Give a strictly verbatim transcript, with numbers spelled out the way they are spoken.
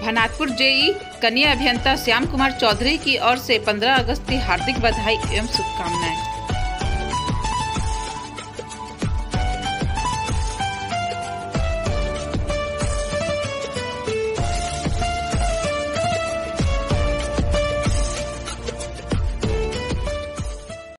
भनातपुर जेई कन्या अभियंता श्याम कुमार चौधरी की ओर से पंद्रह अगस्त की हार्दिक बधाई एवं शुभकामनाएं।